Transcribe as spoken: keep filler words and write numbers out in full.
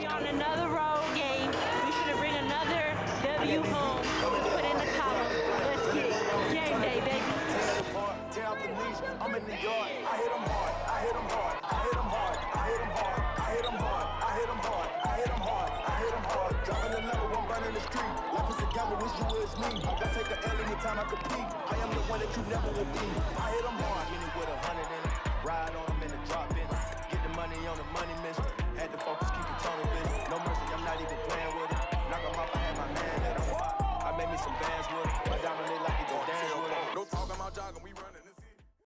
We on another road game. We should bring another W home. Put in the column. Let's get it. Game day, baby. Tear out the leash. I'm in the yard. I hit them hard. I hit them hard. I hit them hard. I hit them hard. I hit them hard. I hit them hard. I hit them hard. I hit them hard. Driving the level, I'm running the street. Life is a gamble, wish you was me. I take the L anytime I compete. I am the one that you never will be. I hit them hard.